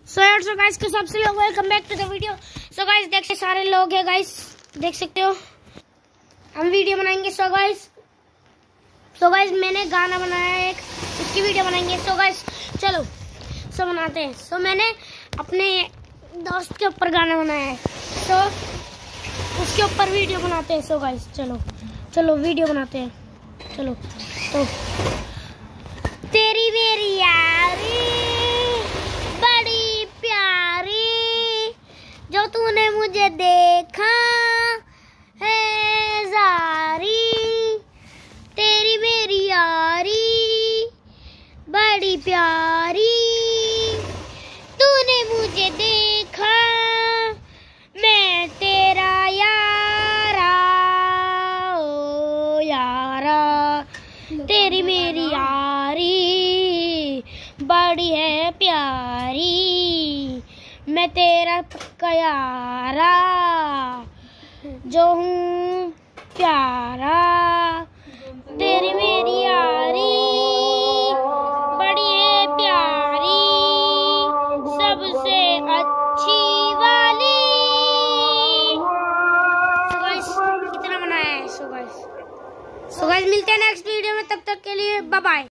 So guys के सबसे लोग welcome back to the video. So guys देखिए सारे लोग हैं गाइस, देख सकते हो हम वीडियो बनाएंगे। सो गाइस मैंने गाना बनाया है एक, उसकी वीडियो बनाएंगे। सो गाइस चलो सो बनाते हैं। सो मैंने अपने दोस्त के ऊपर गाना बनाया है, तो उसके ऊपर वीडियो बनाते हैं। सो गाइस चलो वीडियो बनाते हैं। चलो तो तेरी मेरी यारी बड़ी प्यारी, जो तूने मुझे देखा है जारी, तेरी मेरी यारी बड़ी प्यारी, तूने मुझे देखा मैं तेरा यारा, ओ यारा, तेरी मेरी यारी बड़ी है प्यारी, मैं तेरा पक्का यारा, जो हूँ प्यारा, तेरी मेरी यारी बड़ी है प्यारी, सबसे अच्छी वाली। सो गाइस कितना बनाया है। सो गाइस मिलते हैं नेक्स्ट वीडियो में, तब तक के लिए बाय बाय।